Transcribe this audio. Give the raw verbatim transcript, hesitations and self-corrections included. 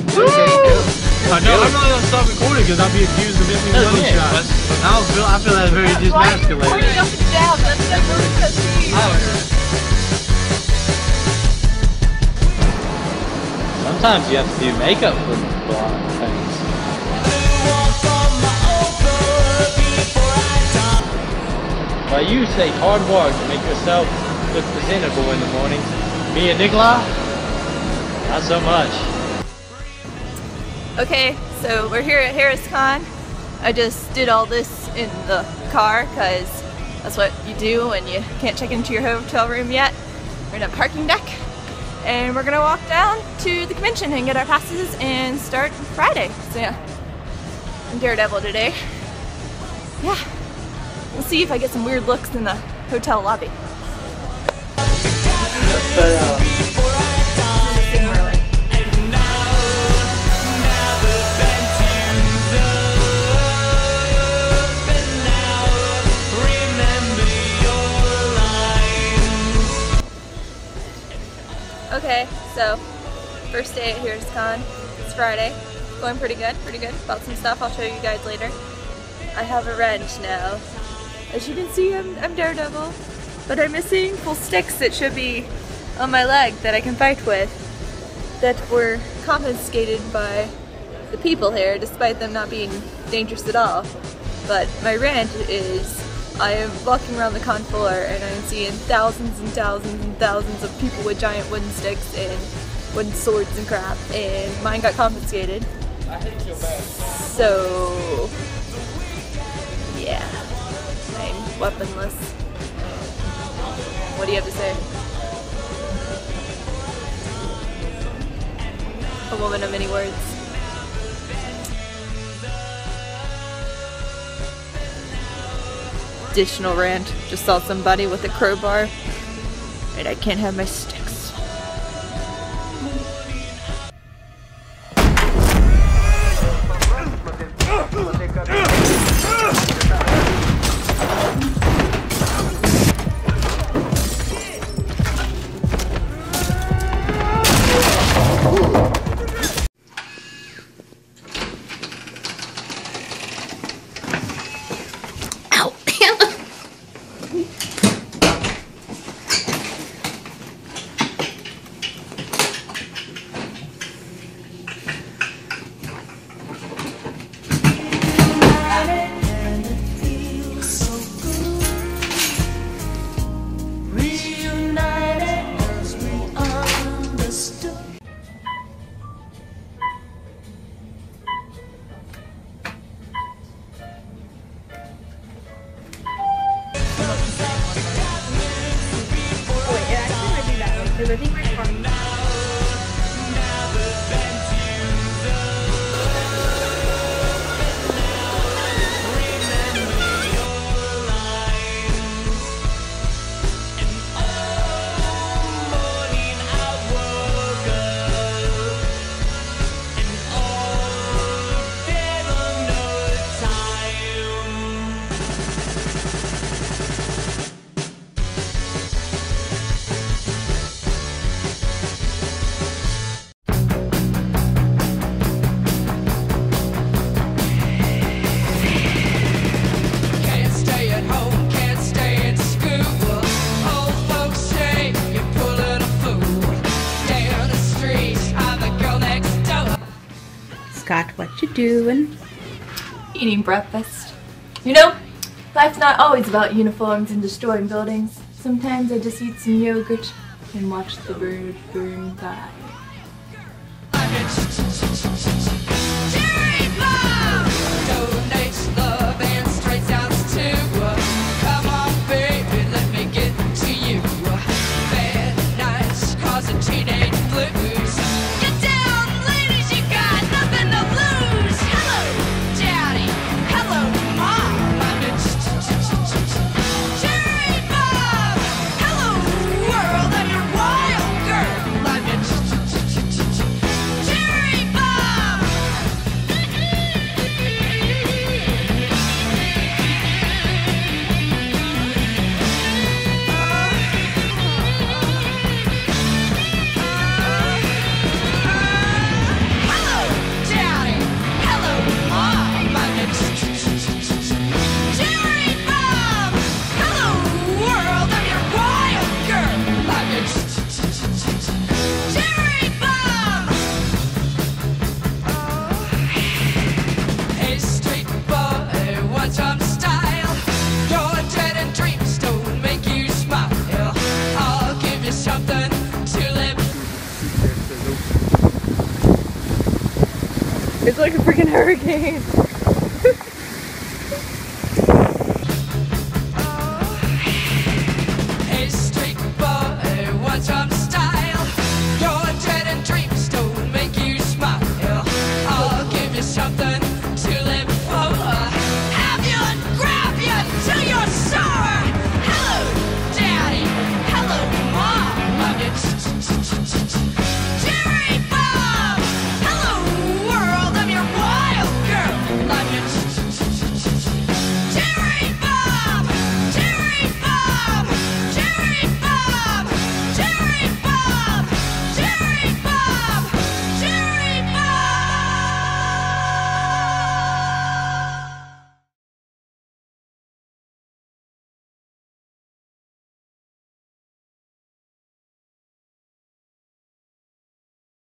I know, I'm not gonna stop recording because I'll be accused of missing a money shot. I don't feel, I feel that's very demasculating. Pointing up and down, that's not really touching. Sometimes you have to do makeup for blonde things. Well, you take hard work to make yourself look presentable in the morning. Me and Nikolai, not so much. Okay, so we're here at HarrisCon. I just did all this in the car because that's what you do when you can't check into your hotel room yet. We're in a parking deck and we're gonna walk down to the convention and get our passes and start Friday. So yeah, I'm Daredevil today. Yeah, we'll see if I get some weird looks in the hotel lobby. But, uh, Okay, so first day at HarrisCon. It's Friday. Going pretty good, pretty good. Bought some stuff, I'll show you guys later. I have a wrench now. As you can see, I'm, I'm Daredevil, but I'm missing full sticks that should be on my leg that I can fight with, that were confiscated by the people here, despite them not being dangerous at all. But my rant is, I am walking around the con floor and I am seeing thousands and thousands and thousands of people with giant wooden sticks and wooden swords and crap, and mine got confiscated. So, yeah, I'm weaponless. What do you have to say? A woman of many words. Additional rant. Just saw somebody with a crowbar and I can't have my sticks. I think my car. Scott, what you doing? Eating breakfast. You know, life's not always about uniforms and destroying buildings. Sometimes I just eat some yogurt and watch the bird burn by. It's like a freaking hurricane.